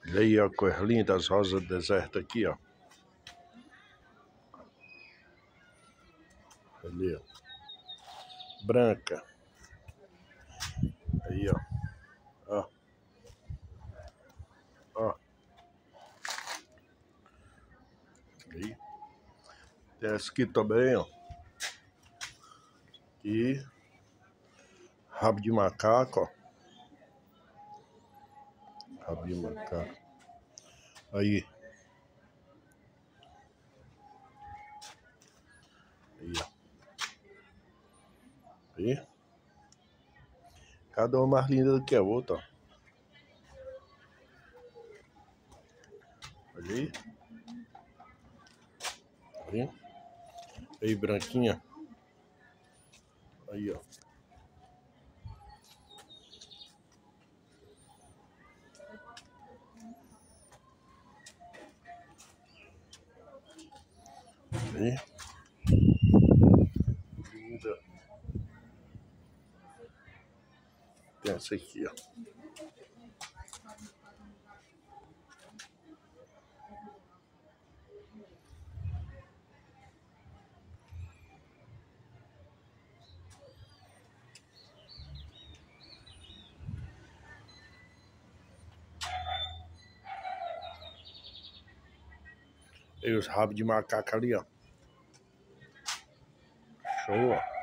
Olha aí, ó, cor linda, as rosas do deserto aqui, ó. Ali, ó. Branca. Aí, ó. Ó. Ó. Aí. Tem essa aqui também, ó. E rabo de macaco, ó. Rabo de macaco. Aí. Aí, ó. Aí. Cada uma mais linda do que a outra, ó. Olha aí. Aí. Aí, branquinha. Aí, ó. Aí. Linda. Tem essa aqui, ó. E os rabos de macaco ali, ó. Show, ó.